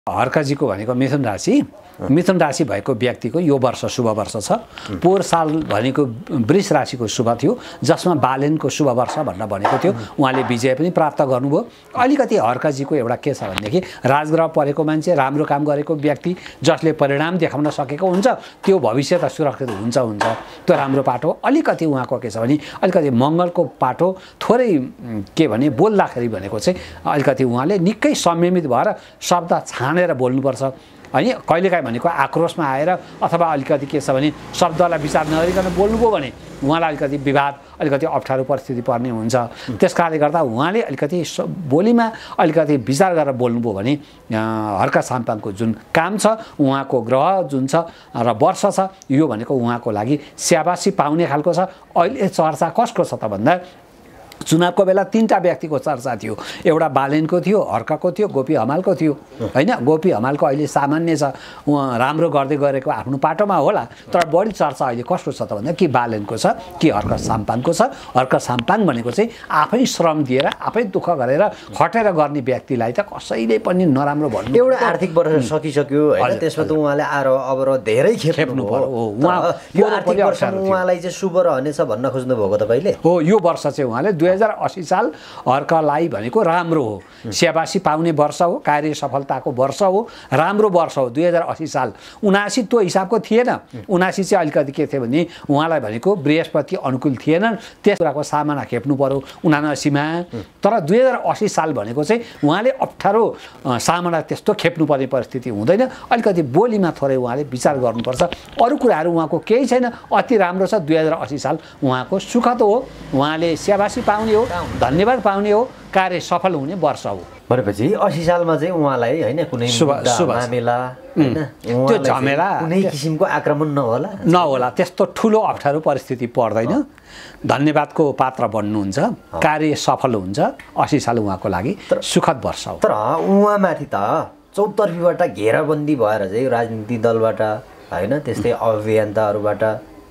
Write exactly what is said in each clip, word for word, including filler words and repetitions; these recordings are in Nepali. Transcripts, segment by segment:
हर्कजीको भनेको मिथुन राशि मिथुन राशि भएको व्यक्तिको यो वर्ष शुभ वर्ष छ। पोहोर साल भनेको वृष राशिको शुभ थियो, जसमा बालेनको शुभ वर्ष भनेर भनेको थियो। उहाँले विजय पनि प्राप्त गर्नुभयो। अलिकति हर्कजीको एउटा के छ भनेदेखि राजग्रह परेको मान्छे, राम्रो काम गरेको व्यक्ति, जसले परिणाम देखाउन सकेको हुन्छ, त्यो भविष्य त सुरक्षित हुन्छ हुन्छ त्यो राम्रो पाटो। अलिकति उहाँको के छ भने अलिकति मङ्गलको पाटो थोरै के भने बोल्दाखेरि भनेको चाहिँ अलिकति उहाँले निकै संयमित भएर शब्द छानेर बोल्नुपर्छ हैन। कहिलेकाहीँ भनेको आक्रोशमा आएर अथवा अलिकति के छ भने शब्दलाई विचार नगरिकन बोल्नुभयो भने उहाँलाई अलिकति विवाद, अलिकति अप्ठ्यारो परिस्थिति पर्ने हुन्छ। त्यसकारणले गर्दा उहाँले अलिकति बोलीमा अलिकति विचार गरेर बोल्नुभयो भने हर्का साम्पाङको जुन काम छ, उहाँको ग्रह जुन छ र वर्ष छ, यो भनेको उहाँको लागि स्याबासी पाउने खालको छ। अहिले चर्चा कसको छ त भन्दा चुनावको बेला तीनटा व्यक्तिको चर्चा थियो। एउटा बालेनको थियो, हर्काको थियो, गोपी हमालको थियो हैन। गोपी हमालको अहिले सामान्य छ, उहाँ राम्रो गर्दै गरेको आफ्नो पाटोमा होला, तर बढी चर्चा अहिले कसको छ त भन्दा कि बालेनको छ कि हर्का साम्पाङको छ। हर्का साम्पाङ भनेको चाहिँ आफै श्रम दिएर आफै दुःख गरेर खटेर गर्ने व्यक्तिलाई त कसैले पनि नराम्रो भन्नु। एउटा आर्थिक वर्ष सकिसक्यो हैन, त्यसमा त उहाँले आरो अब र धेरै खेप्नु पर्यो। उहाँ यो आर्थिक वर्ष उहाँलाई चाहिँ शुभ रहनेछ भन्न खोज्नु भएको तपाईले? हो, यो वर्ष चाहिँ उहाँले दुई हजार अस्सी साल हर्कालाई भनेको राम्रो हो, स्याबासी पाउने वर्ष हो, कार्य सफलताको वर्ष हो, राम्रो वर्ष हो। दुई हजार अस्सी साल उनासी त्यो हिसाबको थिएन। उनासी चाहिँ अलिकति के थियो भने उहाँलाई भनेको बृहस्पति अनुकूल थिएन, त्यस कुराको सामना खेप्नु पर्यो उनासीमा। तर दुई हजार अस्सी साल भनेको चाहिँ उहाँले अप्ठ्यारो सामना त्यस्तो खेप्नु पर्ने परिस्थिति हुँदैन। अलिकति बोलीमा थोरै उहाँले विचार गर्नुपर्छ। अरू कुराहरू उहाँको केही छैन, अति राम्रो छ। दुई हजार अस्सी साल उहाँको सुखद हो, उहाँले स्याबासी पाउने हो, धन्यवाद पाउने हो, कार्य सफल हुने वर्ष हो। भनेपछि अस्सी सालमा चाहिँ उहाँलाई हैन कुनै मामिला हैन त्यो झमेला कुनै किसिमको आक्रमण नहोला नहोला त्यस्तो ठुलो अप्ठ्यारो परिस्थिति पर्दैन। धन्यवादको पात्र बन्नुहुन्छ, कार्य सफल हुन्छ। अस्सी साल उहाँको लागि सुखद वर्ष हो। तर उहाँमाथि त चौतर्फीबाट घेराबन्दी भएर चाहिँ राजनीतिक दलबाट हैन, त्यस्तै अभियन्ताहरूबाट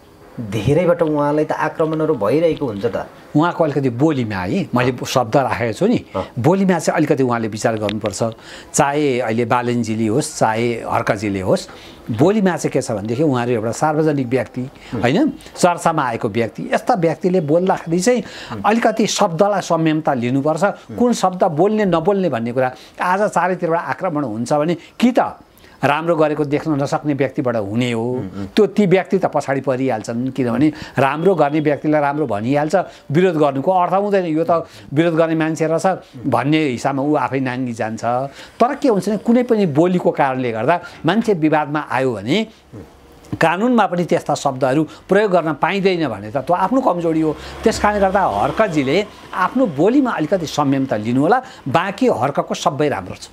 धेरैबाट उहाँलाई त आक्रमणहरू भइरहेको हुन्छ त। उहाँको अलिकति बोलीमा है मैले शब्द राखेको छु नि, बोलीमा चाहिँ अलिकति उहाँले विचार गर्नुपर्छ। चाहे अहिले बालेनजीले होस् चाहे हर्काजीले होस्, बोलीमा चाहिँ के छ भनेदेखि उहाँहरू एउटा सार्वजनिक व्यक्ति हैन, चर्चामा आएको व्यक्ति। यस्ता व्यक्तिले बोल्दाखेरि चाहिँ अलिकति शब्दलाई संयमता लिनुपर्छ। कुन शब्द बोल्ने नबोल्ने भन्ने कुरा आज चारैतिरबाट आक्रमण हुन्छ भने कि त राम्रो गरेको देख्न नसक्ने व्यक्तिबाट हुने हो, त्यो ती व्यक्ति त पछाडि परिहाल्छन्। किनभने राम्रो गर्ने व्यक्तिलाई राम्रो भनिहाल्छ, विरोध गर्नुको अर्थ हुँदैन। यो त विरोध गर्ने मान्छे रहेछ भन्ने हिसाबमा ऊ आफै नाङ्गी जान्छ। तर के हुन्छ भने कुनै पनि बोलीको कारणले गर्दा मान्छे विवादमा आयो भने कानुनमा पनि त्यस्ता शब्दहरू प्रयोग गर्न पाइँदैन भने त त्यो आफ्नो कमजोरी हो। त्यस कारणले गर्दा हर्कजीले आफ्नो बोलीमा अलिकति संयमता लिनु होला, बाँकी हर्कको सबै राम्रो छ।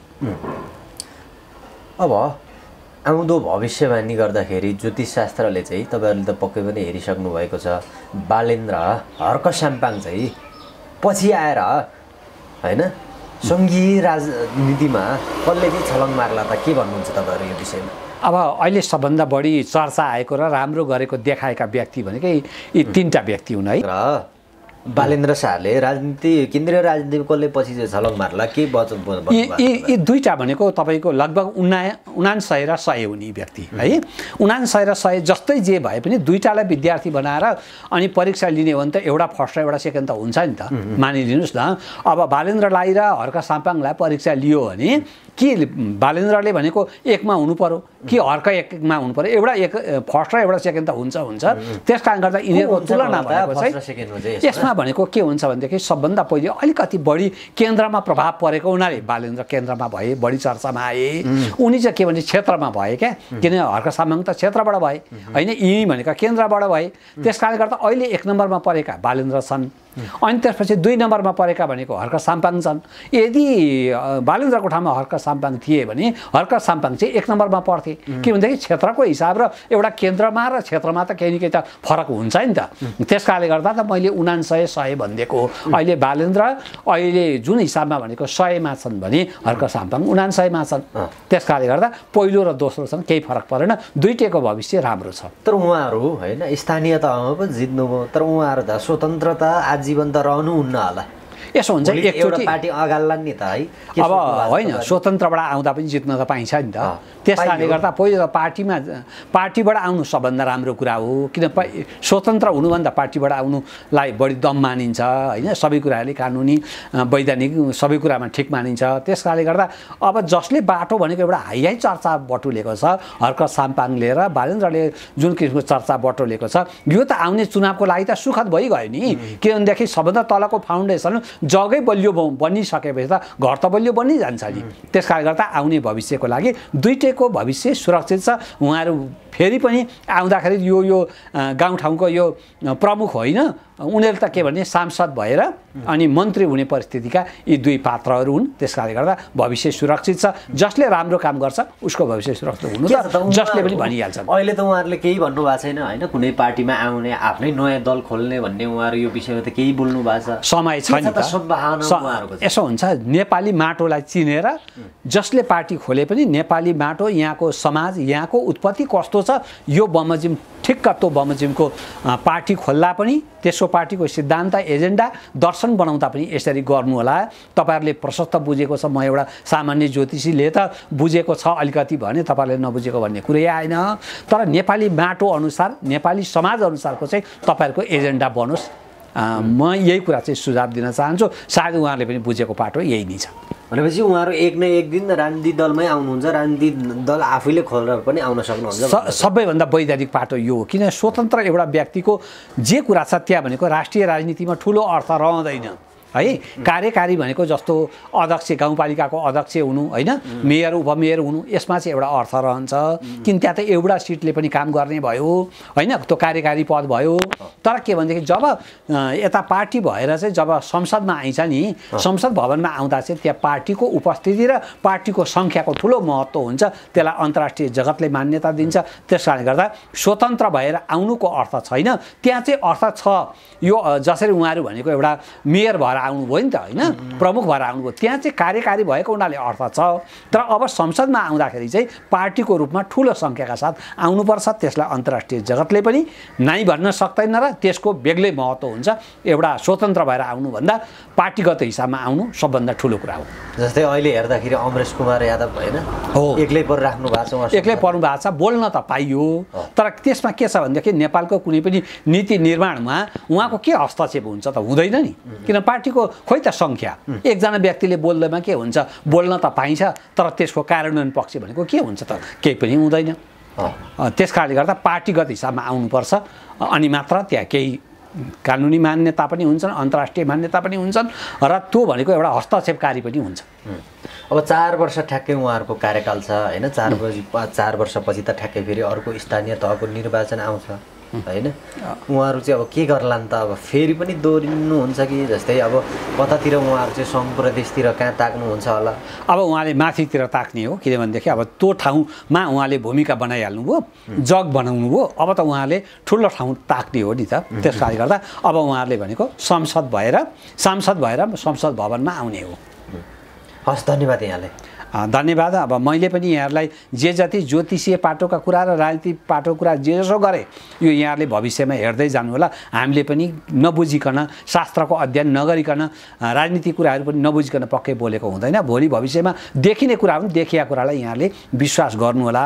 अब आउँदो भविष्यवाणी गर्दाखेरि ज्योतिषशास्त्रले चाहिँ तपाईँहरूले त पक्कै पनि हेरिसक्नु भएको छ, बालेन्द्र हर्क साम्पाङ चाहिँ पछि आएर हैन सङ्घीय राजनीतिमा कसले चाहिँ छलङ मार्ला त? के भन्नुहुन्छ तपाईँहरू यो विषयमा? अब अहिले सबभन्दा बढी चर्चा आएको र राम्रो गरेको देखाएका व्यक्ति भनेकै यी तीनटा व्यक्ति हुन् है। र बालेन्द्र शाहले राजनीति केन्द्रीय राजनीतिमा कसले पछि चाहिँ छलङ मार्ला के वचन भन्नुभएको? यी यी दुईटा भनेको तपाईँको लगभग उना उनान्सय र सय हुने व्यक्ति है। उनान्सय र सय जस्तै जे भए पनि दुईटालाई विद्यार्थी बनाएर अनि परीक्षा लिने हो भने त एउटा फर्स्ट र एउटा सेकेन्ड त हुन्छ नि त, मानिलिनुहोस् न। अब बालेन्द्रलाई र हर्का साम्पाङलाई परीक्षा लियो भने के बालेन्द्रले भनेको एकमा हुनु पर्यो कि हर्का एकमा हुनु पर्यो? एउटा एक फर्स्ट र एउटा सेकेन्ड त हुन्छ हुन्छ। त्यस कारण गर्दा यिनीहरूको तुलना भनेको चाहिँ यसमा भनेको के हुन्छ भनेदेखि सबभन्दा पहिले अलिकति बढी केन्द्रमा प्रभाव परेको हुनाले बालेन्द्र केन्द्रमा भए, बढी चर्चामा आए। उनी चाहिँ के भने क्षेत्रमा भए क्या, किन हर्का साम्पाङ त क्षेत्रबाट भए होइन, यी भनेका केन्द्रबाट भए। त्यस कारणले गर्दा अहिले एक नम्बरमा परेका बालेन्द्र छन्, अनि त्यसपछि दुई नम्बरमा परेका भनेको हर्का साम्पाङ छन्। यदि बालेन्द्रको ठाउँमा हर्का साम्पाङ थिए भने हर्का साम्पाङ चाहिँ एक नम्बरमा पर्थे। के भनेदेखि क्षेत्रको हिसाब र एउटा केन्द्रमा र क्षेत्रमा त केही न केही त फरक हुन्छ नि त। त्यस कारणले गर्दा त मैले उनान्सय सय भनिदिएको। अहिले बालेन्द्र अहिले जुन हिसाबमा भनेको सयमा छन् भने हर्का साम्पाङ उनान्सयमा छन्। त्यस कारणले गर्दा पहिलो र दोस्रो छन्, केही फरक परेन। दुईटैको भविष्य राम्रो छ। तर उहाँहरू होइन स्थानीय तहमा पनि जित्नुभयो, तर उहाँहरू त स्वतन्त्रता आजीवन त रहनुहुन्न होला। यसो हुन्छ एकचोटि पार्टी अगाल्लान् नि त है। अब होइन स्वतन्त्रबाट आउँदा पनि जित्न त पाइन्छ नि त। त्यस कारणले गर्दा पहिलो त पार्टीमा पार्टीबाट आउनु सबभन्दा राम्रो कुरा हो, किन स्वतन्त्र हुनुभन्दा पार्टीबाट आउनुलाई बढी दम मानिन्छ होइन। सबै कुराहरूले कानुनी वैधानिक सबै कुरामा ठिक मानिन्छ। त्यस कारणले गर्दा अब जसले बाटो भनेको एउटा हाई हाई चर्चा बटुलेको छ, हर्क साम्पाङ लिएर बालेन्द्रले जुन किसिमको चर्चा बटुलेको छ, यो त आउने चुनावको लागि त सुखद भइगयो नि। किनभनेदेखि सबभन्दा तलको फाउन्डेसन जगै बलियो बनिसकेपछि त घर त बलियो बनिजान्छ नि। त्यस कारणले गर्दा आउने भविष्यको लागि दुईटैको भविष्य सुरक्षित छ। उहाँहरू फेरि पनि आउँदाखेरि यो यो गाउँठाउँको यो प्रमुख होइन, उनीहरू त के भने सांसद भएर अनि मन्त्री हुने परिस्थितिका यी दुई पात्रहरू हुन्। त्यस कारणले गर्दा भविष्य सुरक्षित छ। जसले राम्रो काम गर्छ उसको भविष्य सुरक्षित हुनु त जसले पनि भनिहाल्छ। अहिले त उहाँहरूले केही भन्नु भएको छैन होइन, कुनै पार्टीमा आउने आफ्नै नयाँ दल खोल्ने भन्ने उहाँहरू यो विषयमा त केही बोल्नु भएको छ? समय छैन त। यसो हुन्छ, नेपाली माटोलाई चिनेर जसले पार्टी खोले पनि नेपाली माटो, यहाँको समाज, यहाँको उत्पत्ति कस्तो छ, यो बमोजिम ठिक्क त्यो बमोजिमको पार्टी खोल्दा पनि त्यसको पार्टीको सिद्धान्त, एजेन्डा, दर्शन बनाउँदा पनि यसरी गर्नु होला। तपाईँहरूले प्रशस्त बुझेको छ, म एउटा सामान्य ज्योतिषीले त बुझेको छ अलिकति भने तपाईँहरूले नबुझेको भन्ने कुरै आएन। तर नेपाली माटो अनुसार, नेपाली समाज अनुसारको चाहिँ तपाईँहरूको एजेन्डा बनोस्। म यही कुरा चाहिँ सुझाव दिन चाहन्छु। सायद उहाँहरूले पनि बुझेको पाटो यही नै छ। भनेपछि उहाँहरू एक न एक दिन राजनीतिक दलमै आउनुहुन्छ, राजनीतिक दल आफैले खोलेर पनि आउन सक्नुहुन्छ। सबैभन्दा वैधानिक पाटो यो हो, किन स्वतन्त्र एउटा व्यक्तिको जे कुरा छ त्यहाँ भनेको राष्ट्रिय राजनीतिमा ठुलो अर्थ रहँदैन है। कार्यकारी भनेको जस्तो अध्यक्ष, गाउँपालिकाको अध्यक्ष हुनु होइन, मेयर उपमेयर हुनु, यसमा चाहिँ एउटा अर्थ रहन्छ। किन त्यहाँ त एउटा सिटले पनि काम गर्ने भयो होइन, त्यो कार्यकारी पद भयो। तर के भनेदेखि जब यता पार्टी भएर चाहिँ जब संसदमा आइन्छ नि, संसद भवनमा आउँदा चाहिँ त्यहाँ पार्टीको उपस्थिति र पार्टीको सङ्ख्याको ठुलो महत्त्व हुन्छ। त्यसलाई अन्तर्राष्ट्रिय जगतले मान्यता दिन्छ। त्यस कारणले गर्दा स्वतन्त्र भएर आउनुको अर्थ छैन, त्यहाँ चाहिँ अर्थ छ। यो जसरी उहाँहरू भनेको एउटा मेयर भएर आउनुभयो नि त होइन, प्रमुख भएर आउनुभयो, त्यहाँ चाहिँ कार्यकारी भएको उनीहरूले अर्थ छ। तर अब संसदमा आउँदाखेरि चाहिँ पार्टीको रूपमा ठुलो सङ्ख्याका साथ आउनुपर्छ। त्यसलाई अन्तर्राष्ट्रिय जगतले पनि नाइ भन्न सक्दैन र त्यसको बेग्लै महत्त्व हुन्छ। एउटा स्वतन्त्र भएर आउनुभन्दा पार्टीगत हिसाबमा आउनु सबभन्दा ठुलो कुरा हो। जस्तै अहिले हेर्दाखेरि अमरेश कुमार यादव होइन हो, एक्लै परिराख्नु भएको छ, एक्लै पर्नु भएको छ। बोल्न त पाइयो, तर त्यसमा के छ भनेदेखि नेपालको कुनै पनि नीति निर्माणमा उहाँको के हस्तक्षेप हुन्छ त? हुँदैन नि। किन पार्टीको खोइ त सङ्ख्या, एकजना व्यक्तिले बोल्दैमा के हुन्छ? बोल्न त पाइन्छ, तर त्यसको कार्यान्वयन पक्ष भनेको के हुन्छ त? केही पनि हुँदैन। त्यस कारणले गर्दा पार्टीगत हिसाबमा आउनुपर्छ, अनि मात्र त्यहाँ केही कानुनी मान्यता पनि हुन्छन्, अन्तर्राष्ट्रिय मान्यता पनि हुन्छन्, र त्यो भनेको एउटा हस्तक्षेपकारी पनि हुन्छ। अब चार वर्ष ठ्याक्कै उहाँहरूको कार्यकाल छ होइन, चार वर्ष चार वर्षपछि त ठ्याक्कै फेरि अर्को स्थानीय तहको निर्वाचन आउँछ होइन। उहाँहरू चाहिँ अब के गर्ला नि त? अब फेरि पनि दोहोरिनुहुन्छ कि? जस्तै अब कतातिर उहाँहरू चाहिँ सङ्घ प्रदेशतिर कहाँ ताक्नुहुन्छ होला? अब उहाँले माथितिर ताक्ने हो, किनभनेदेखि अब त्यो ठाउँमा उहाँले भूमिका बनाइहाल्नु भयो, जग बनाउनु भयो। अब त उहाँले ठुलो ठाउँ ताक्ने हो नि त। त्यस कारणले गर्दा अब उहाँहरूले भनेको संसद भएर सांसद भएर संसद भवनमा आउने हो। हस्, धन्यवाद यहाँले। धन्यवाद। अब मैले पनि यहाँहरूलाई जे जति ज्योतिषीय पाटोका कुरा र राजनीतिक पाटोको कुरा जे जसो गरेँ, यो यहाँहरूले भविष्यमा हेर्दै जानु होला। हामीले पनि नबुझिकन, शास्त्रको अध्ययन नगरिकन, राजनीतिक कुराहरू पनि नबुझिकन पक्कै बोलेको हुँदैन। भोलि भविष्यमा देखिने कुरा पनि देखिया कुरालाई यहाँले विश्वास गर्नु होला।